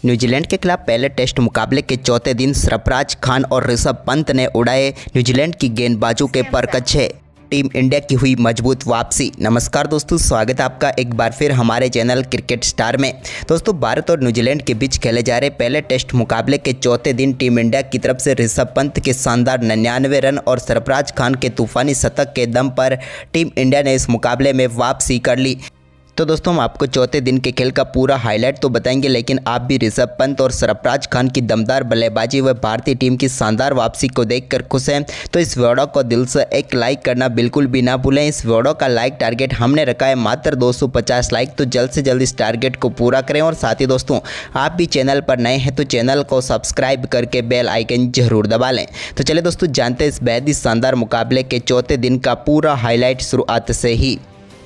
New Zealand के खिलाफ पहले टेस्ट मुकाबले के चौथे दिन सरफराज खान और ऋषभ पंत ने उड़ाए न्यूजीलैंड की गेंदबाजों के परकच्छे। टीम इंडिया की हुई मजबूत वापसी। नमस्कार दोस्तों, स्वागत है आपका एक बार फिर हमारे चैनल क्रिकेट स्टार में। दोस्तों, भारत और न्यूजीलैंड के बीच खेले जा रहे पहले टेस्ट मुकाबले के चौथे दिन टीम इंडिया की तरफ से ऋषभ पंत के शानदार 99 रन और सरफराज खान के तूफानी शतक के दम पर टीम इंडिया ने इस मुकाबले में वापसी कर ली। तो दोस्तों, हम आपको चौथे दिन के खेल का पूरा हाईलाइट तो बताएंगे, लेकिन आप भी ऋषभ पंत और सरफराज खान की दमदार बल्लेबाजी व भारतीय टीम की शानदार वापसी को देखकर खुश हैं तो इस वीडियो को दिल से एक लाइक करना बिल्कुल भी ना भूलें। इस वीडियो का लाइक टारगेट हमने रखा है मात्र 250 लाइक, तो जल्द से जल्द इस टारगेट को पूरा करें। और साथ ही दोस्तों, आप भी चैनल पर नए हैं तो चैनल को सब्सक्राइब करके बेल आइकन जरूर दबा लें। तो चलिए दोस्तों, जानते हैं इस बेहद ही शानदार मुकाबले के चौथे दिन का पूरा हाईलाइट शुरुआत से ही।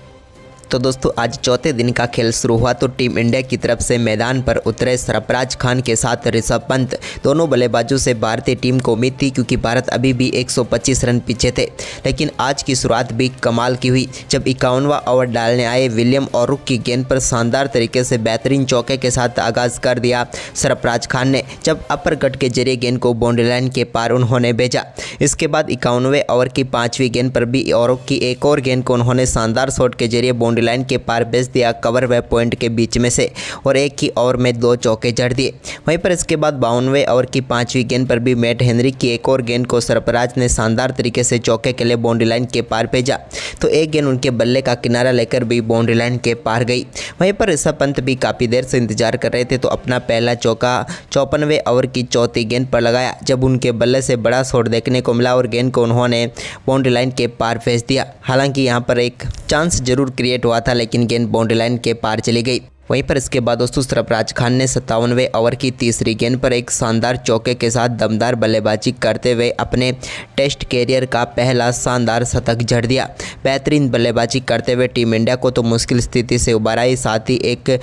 तो दोस्तों, आज चौथे दिन का खेल शुरू हुआ तो टीम इंडिया की तरफ से मैदान पर उतरे सरफराज खान के साथ ऋषभ पंत। दोनों बल्लेबाजों से भारतीय टीम को उम्मीद थी, क्योंकि भारत अभी भी 125 रन पीछे थे। लेकिन आज की शुरुआत भी कमाल की हुई जब 51वां ओवर डालने आए विलियम और रुक की गेंद पर शानदार तरीके से बेहतरीन चौके के साथ आगाज कर दिया सरफराज खान ने, जब अपर कट के जरिए गेंद को बाउंड्री लाइन के पार उन्होंने भेजा। इसके बाद 51वें ओवर की 5वीं गेंद पर भी और की एक और गेंद को उन्होंने शानदार शॉट के जरिए बाउंड्री लाइन के पार भेज दिया कवर व पॉइंट के बीच में से, और एक ही ओवर में 2 चौके जड़ दिए। वहीं पर इसके बाद 52वें ओवर की 5वीं गेंद पर भी मैट हेनरी की एक और गेंद को सरफराज ने शानदार तरीके से चौके के लिए बाउंड्री लाइन के पार भेजा, तो एक गेंद उनके बल्ले का किनारा लेकर भी बाउंड्री लाइन के पार गई। वहीं पर ऋषभ पंत भी काफ़ी देर से इंतजार कर रहे थे, तो अपना पहला चौका 54वें ओवर की चौथी गेंद पर लगाया, जब उनके बल्ले से बड़ा शॉट देखने को मिला और गेंद को उन्होंने बाउंड्री लाइन के पार भेज दिया। हालांकि यहां पर एक चांस जरूर क्रिएट हुआ था, लेकिन गेंद बाउंड्री लाइन के पार चली गई। वहीं पर इसके बाद दोस्तों, सरफराज खान ने 57वें ओवर की तीसरी गेंद पर एक शानदार चौके के साथ दमदार बल्लेबाजी करते हुए अपने टेस्ट कैरियर का पहला शानदार शतक जड़ दिया। बेहतरीन बल्लेबाजी करते हुए टीम इंडिया को तो मुश्किल स्थिति से उबारा ही, साथ ही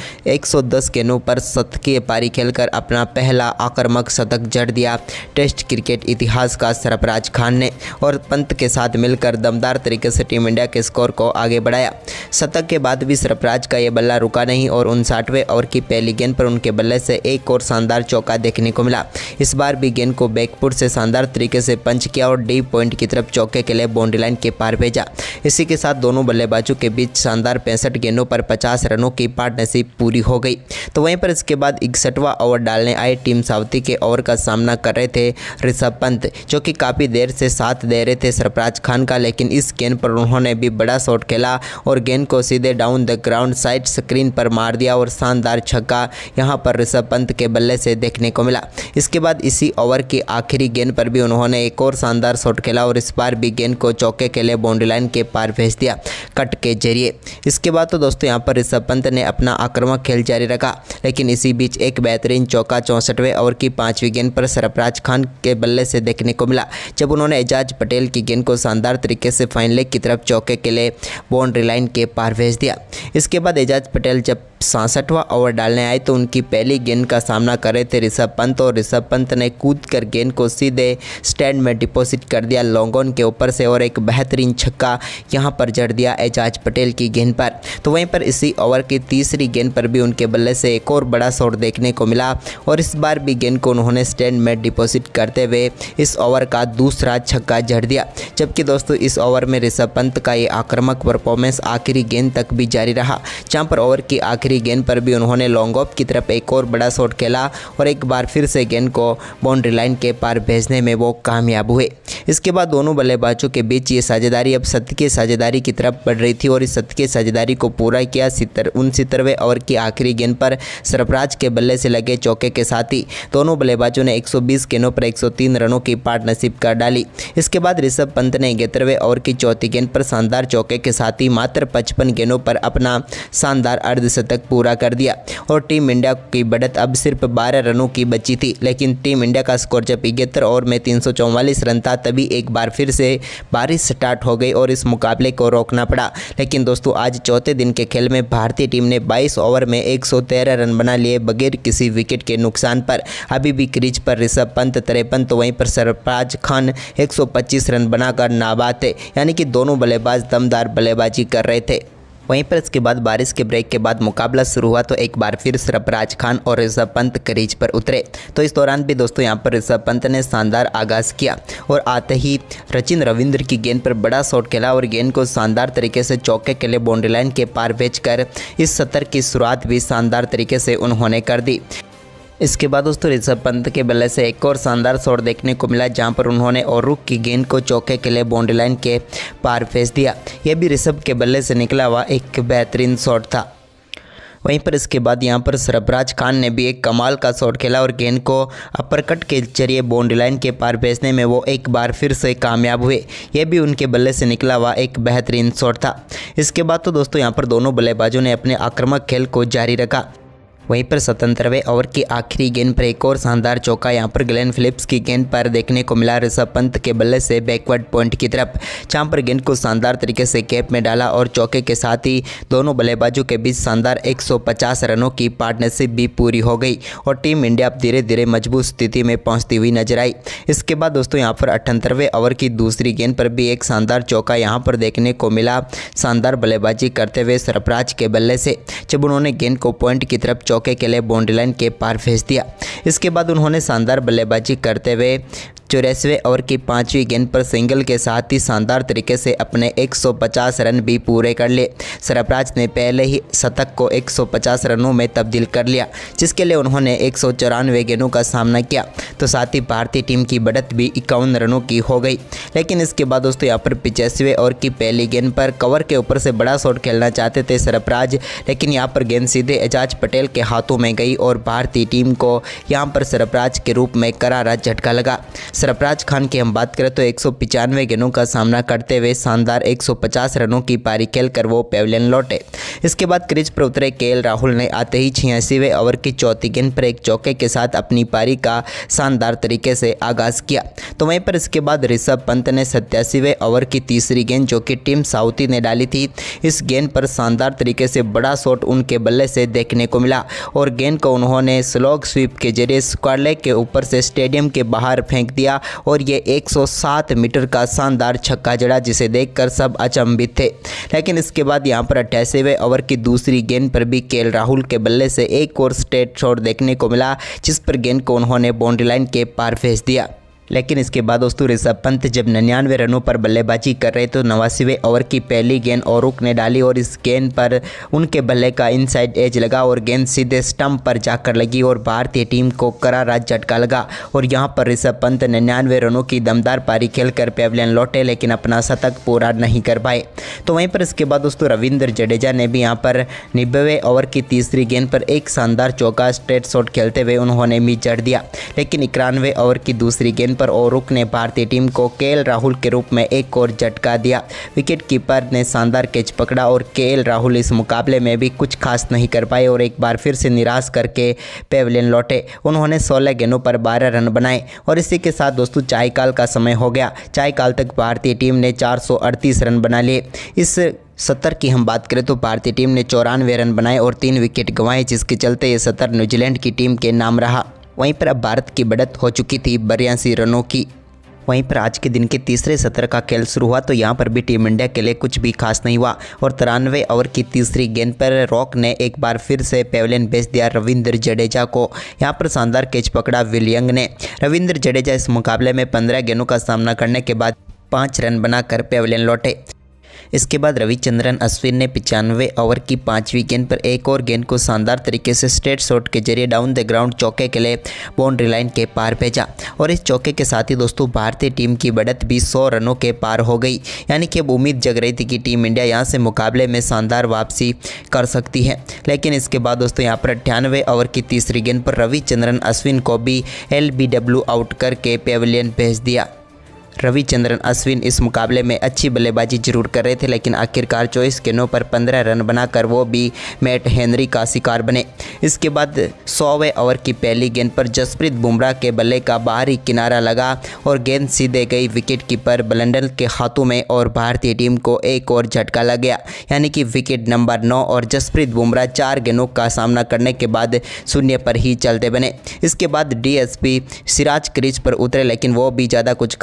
110 गेंदों पर शतकीय पारी खेलकर अपना पहला आक्रामक शतक जड़ दिया टेस्ट क्रिकेट इतिहास का सरफराज खान ने, और पंत के साथ मिलकर दमदार तरीके से टीम इंडिया के स्कोर को आगे बढ़ाया। शतक के बाद भी सरफराज का ये बल्ला रुका नहीं और 59वें ओवर की पहली गेंद पर उनके बल्ले से एक और शानदार चौका देखने को मिला। इस बार भी गेंद को बैकफुट से शानदार तरीके से पंच किया और डीप पॉइंट की तरफ चौके के लिए बाउंड्री लाइन के पार भेजा। इसी के साथ दोनों बल्लेबाजों के बीच शानदार 65 गेंदों पर 50 रनों की पार्टनरशिप पूरी हो गई। तो वहीं पर इसके बाद 61वां ओवर डालने आए टीम साउथी के ओवर का सामना कर रहे थे ऋषभ पंत, जो कि काफ़ी देर से साथ दे रहे थे सरफराज खान का, लेकिन इस गेंद पर उन्होंने भी बड़ा शॉट खेला और गेंद को सीधे down the ground side screen पर मार दिया और शानदार छक्का यहां पर ऋषभ पंत के बल्ले से देखने को मिला। इसके बाद इसी ओवर की आखिरी गेंद पर भी उन्होंने एक और शानदार शॉट खेला और इस बार भी गेंद को चौके के लिए बाउंड्री लाइन के पार भेज दिया कट के जरिए। इसके बाद तो दोस्तों, यहां पर ऋषभ पंत ने अपना आक्रामक खेल जारी रखा, लेकिन इसी बीच एक बेहतरीन चौका 64वें ओवर की 5वीं गेंद पर सरफराज खान के बल्ले से देखने को मिला, जब उन्होंने एजाज पटेल की गेंद को शानदार तरीके से फाइन लेग की तरफ चौके के लिए बाउंड्री लाइन के पार भेज दिया। इसके बाद एजाज पटेल जब 66वां ओवर डालने आए तो उनकी पहली गेंद का सामना कर रहे थे ऋषभ पंत, और ऋषभ पंत ने कूदकर गेंद को सीधे स्टैंड में डिपॉजिट कर दिया लॉन्ग ऑन के ऊपर से, और एक बेहतरीन छक्का यहां पर जड़ दिया एजाज पटेल की गेंद पर। तो वहीं पर इसी ओवर की तीसरी गेंद पर भी उनके बल्ले से एक और बड़ा शॉट देखने को मिला, और इस बार भी गेंद को उन्होंने स्टैंड में डिपॉजिट करते हुए इस ओवर का दूसरा छक्का जड़ दिया। जबकि दोस्तों, इस ओवर में ऋषभ पंत का ये आक्रामक परफॉर्मेंस आखिरी गेंद तक भी जारी रहा, जहां पर ओवर की आखिरी गेंद पर भी उन्होंने लॉन्ग ऑफ की तरफ एक और बड़ा शॉट खेला और एक बार फिर से गेंद को बाउंड्री लाइन के पार भेजने में वो कामयाब हुए। इसके बाद दोनों बल्लेबाजों के बीच ये साझेदारी अब शतकीय साझेदारी की तरफ बढ़ रही थी, और इस शतकीय साझेदारी को पूरा किया 69वें ओवर की आखिरी गेंद पर सरफराज के बल्ले से लगे चौके के साथ ही दोनों बल्लेबाजों ने 120 गेंदों पर 103 रनों की पार्टनरशिप कर डाली। इसके बाद ऋषभ पंत ने 71वें ओवर की चौथी गेंद पर शानदार चौके के साथ ही मात्र 55 गेंदों पर अपना शानदार अर्धशतक पूरा कर दिया, और टीम इंडिया की बढ़त अब सिर्फ 12 रनों की बची थी। लेकिन टीम इंडिया का स्कोर जब 71 ओवर में 344 रन था, तभी एक बार फिर से बारिश स्टार्ट हो गई और इस मुकाबले को रोकना पड़ा। लेकिन दोस्तों, आज चौथे दिन के खेल में भारतीय टीम ने 22 ओवर में 113 रन बना लिए बगैर किसी विकेट के नुकसान पर। अभी भी क्रीज पर ऋषभ पंत 53 तो वहीं पर सरफराज खान 125 रन बनाकर नाबाद थे, यानी कि दोनों बल्लेबाज दमदार बल्लेबाजी कर रहे थे। वहीं पर इसके बाद बारिश के ब्रेक के बाद मुकाबला शुरू हुआ तो एक बार फिर सरफराज खान और ऋषभ पंत क्रीज पर उतरे। तो इस दौरान भी दोस्तों यहाँ पर ऋषभ पंत ने शानदार आगाज़ किया और आते ही सचिन रविंद्र की गेंद पर बड़ा शॉट खेला और गेंद को शानदार तरीके से चौके के लिए बाउंड्री लाइन के पार भेजकर इस सत्र की शुरुआत भी शानदार तरीके से उन्होंने कर दी। इसके बाद दोस्तों ऋषभ पंत के बल्ले से एक और शानदार शॉट देखने को मिला जहां पर उन्होंने और रुक की गेंद को चौके के लिए बाउंड्री लाइन के पार भेज दिया। यह भी ऋषभ के बल्ले से निकला हुआ एक बेहतरीन शॉट था। वहीं पर इसके बाद यहां पर सरफराज खान ने भी एक कमाल का शॉट खेला और गेंद को अपरकट के जरिए बाउंड्री लाइन के पार भेजने में वो एक बार फिर से कामयाब हुए। यह भी उनके बल्ले से निकला हुआ एक बेहतरीन शॉट था। इसके बाद तो दोस्तों यहां पर दोनों बल्लेबाजों ने अपने आक्रामक खेल को जारी रखा। वहीं पर 77वें ओवर की आखिरी गेंद पर एक और शानदार चौका यहां पर ग्लेन फिलिप्स की गेंद पर देखने को मिला ऋषभ पंत के बल्ले से बैकवर्ड पॉइंट की तरफ, जहां पर गेंद को शानदार तरीके से कैप में डाला और चौके के साथ ही दोनों बल्लेबाजों के बीच शानदार 150 रनों की पार्टनरशिप भी पूरी हो गई और टीम इंडिया अब धीरे धीरे मजबूत स्थिति में पहुँचती हुई नजर आई। इसके बाद दोस्तों यहाँ पर 78वें ओवर की दूसरी गेंद पर भी एक शानदार चौका यहाँ पर देखने को मिला शानदार बल्लेबाजी करते हुए सरफराज के बल्ले से, जब उन्होंने गेंद को पॉइंट की तरफ चौके के लिए बाउंड्री लाइन के पार भेज दिया। इसके बाद उन्होंने शानदार बल्लेबाजी करते हुए 84वें ओवर की 5वीं गेंद पर सिंगल के साथ ही शानदार तरीके से अपने 150 रन भी पूरे कर लिए। सरफराज ने पहले ही शतक को 150 रनों में तब्दील कर लिया, जिसके लिए उन्होंने 194 गेंदों का सामना किया। तो साथ ही भारतीय टीम की बढ़त भी 51 रनों की हो गई। लेकिन इसके बाद दोस्तों यहाँ पर 85वें ओवर की पहली गेंद पर कवर के ऊपर से बड़ा शॉट खेलना चाहते थे सरफराज, लेकिन यहाँ पर गेंद सीधे एजाज पटेल के हाथों में गई और भारतीय टीम को यहाँ पर सरफराज के रूप में करारा झटका लगा। सरफराज खान की हम बात करें तो 195 गेंदों का सामना करते हुए शानदार 150 रनों की पारी खेलकर वो पेविलियन लौटे। इसके बाद क्रीज पर उतरे केएल राहुल ने आते ही 86वें ओवर की चौथी गेंद पर एक चौके के साथ अपनी पारी का शानदार तरीके से आगाज़ किया। तो वहीं पर इसके बाद ऋषभ पंत ने 87वें ओवर की तीसरी गेंद जो कि टिम साउथी ने डाली थी, इस गेंद पर शानदार तरीके से बड़ा शॉट उनके बल्ले से देखने को मिला और गेंद को उन्होंने स्लॉग स्वीप के जरिए स्क्वायर लेग के ऊपर से स्टेडियम के बाहर फेंक दिया और ये 107 मीटर का शानदार छक्का जड़ा, जिसे देखकर सब अचंभित थे। लेकिन इसके बाद यहां पर 88वें ओवर की दूसरी गेंद पर भी केएल राहुल के बल्ले से एक और स्ट्रेट शॉट देखने को मिला, जिस पर गेंद को उन्होंने बाउंड्री लाइन के पार भेज दिया। लेकिन इसके बाद दोस्तों ऋषभ पंत जब 99 रनों पर बल्लेबाजी कर रहे तो 89वें ओवर की पहली गेंद औरुक ने डाली और इस गेंद पर उनके बल्ले का इनसाइड एज लगा और गेंद सीधे स्टंप पर जाकर लगी और भारतीय टीम को करारा झटका लगा और यहां पर ऋषभ पंत 99 रनों की दमदार पारी खेलकर पेविलियन लौटे, लेकिन अपना शतक पूरा नहीं कर पाए। तो वहीं पर इसके बाद दोस्तों रविंद्र जडेजा ने भी यहाँ पर 90वें ओवर की तीसरी गेंद पर एक शानदार चौका स्ट्रेट शॉट खेलते हुए उन्होंने भी जड़ दिया। लेकिन 91वें ओवर की दूसरी गेंद पर औरुक ने भारतीय टीम को केएल राहुल के रूप में एक और झटका दिया। विकेट कीपर ने शानदार कैच पकड़ा और केएल राहुल इस मुकाबले में भी कुछ खास नहीं कर पाए और एक बार फिर से निराश करके पेविलियन लौटे। उन्होंने 16 गेंदों पर 12 रन बनाए और इसी के साथ दोस्तों चायकाल का समय हो गया। चायकाल तक भारतीय टीम ने 438 रन बना लिए। इस सत्र की हम बात करें तो भारतीय टीम ने 94 रन बनाए और 3 विकेट गंवाए, जिसके चलते ये सत्र न्यूजीलैंड की टीम के नाम रहा। वहीं पर अब भारत की बढ़त हो चुकी थी 82 रनों की। वहीं पर आज के दिन के तीसरे सत्र का खेल शुरू हुआ तो यहां पर भी टीम इंडिया के लिए कुछ भी खास नहीं हुआ और 93 ओवर की तीसरी गेंद पर रॉक ने एक बार फिर से पेविलियन भेज दिया रविंद्र जडेजा को। यहां पर शानदार कैच पकड़ा विलियंग ने। रविंद्र जडेजा इस मुकाबले में 15 गेंदों का सामना करने के बाद 5 रन बनाकर पेविलियन लौटे। इसके बाद रविचंद्रन अश्विन ने 95 ओवर की 5वीं गेंद पर एक और गेंद को शानदार तरीके से स्ट्रेट शॉट के जरिए डाउन द ग्राउंड चौके के लिए बाउंड्री लाइन के पार भेजा और इस चौके के साथ ही दोस्तों भारतीय टीम की बढ़त भी 100 रनों के पार हो गई। यानी कि अब उम्मीद जग रही थी कि टीम इंडिया यहां से मुकाबले में शानदार वापसी कर सकती है। लेकिन इसके बाद दोस्तों यहां पर 98 ओवर की तीसरी गेंद पर रविचंद्रन अश्विन को भी LBW आउट करके पेविलियन भेज दिया। रविचंद्रन अश्विन इस मुकाबले में अच्छी बल्लेबाजी जरूर कर रहे थे, लेकिन आखिरकार 24 गेंदों पर 15 रन बनाकर वो भी मैट हेनरी का शिकार बने। इसके बाद 100वें ओवर की पहली गेंद पर जसप्रीत बुमराह के बल्ले का बाहरी किनारा लगा और गेंद सीधे गई विकेट कीपर ब्लंडल के हाथों में और भारतीय टीम को एक और झटका लग गया। यानी कि विकेट नंबर 9 और जसप्रीत बुमराह 4 गेंदों का सामना करने के बाद शून्य पर ही चलते बने। इसके बाद DSP सिराज क्रीज पर उतरे, लेकिन वो भी ज़्यादा कुछ खास नहीं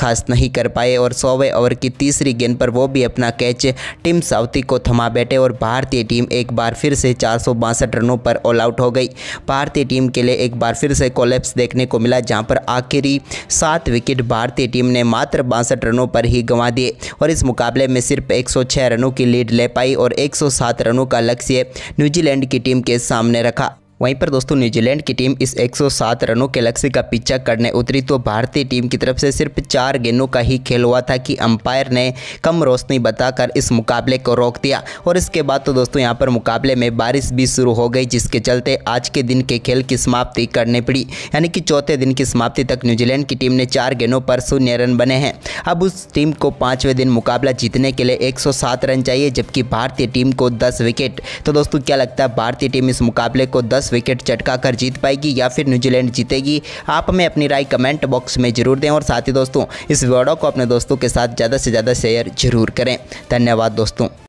नहीं कर पाए और 100वें ओवर की तीसरी गेंद पर वो भी अपना कैच टिम साउथी को थमा बैठे और भारतीय टीम एक बार फिर से 462 रनों पर ऑल आउट हो गई। भारतीय टीम के लिए एक बार फिर से कोलैप्स देखने को मिला, जहां पर आखिरी 7 विकेट भारतीय टीम ने मात्र 62 रनों पर ही गंवा दिए और इस मुकाबले में सिर्फ 106 रनों की लीड ले पाई और 107 रनों का लक्ष्य न्यूजीलैंड की टीम के सामने रखा। वहीं पर दोस्तों न्यूजीलैंड की टीम इस 107 रनों के लक्ष्य का पीछा करने उतरी तो भारतीय टीम की तरफ से सिर्फ 4 गेंदों का ही खेल हुआ था कि अंपायर ने कम रोशनी बताकर इस मुकाबले को रोक दिया और इसके बाद तो दोस्तों यहां पर मुकाबले में बारिश भी शुरू हो गई, जिसके चलते आज के दिन के खेल की समाप्ति करनी पड़ी। यानी कि चौथे दिन की समाप्ति तक न्यूजीलैंड की टीम ने 4 गेंदों पर 0 रन बने हैं। अब उस टीम को 5वें दिन मुकाबला जीतने के लिए 107 रन चाहिए, जबकि भारतीय टीम को 10 विकेट। तो दोस्तों क्या लगता है, भारतीय टीम इस मुकाबले को 10 विकेट चटका कर जीत पाएगी या फिर न्यूजीलैंड जीतेगी? आप हमें अपनी राय कमेंट बॉक्स में जरूर दें और साथ ही दोस्तों इस वीडियो को अपने दोस्तों के साथ ज़्यादा से ज़्यादा शेयर जरूर करें। धन्यवाद दोस्तों।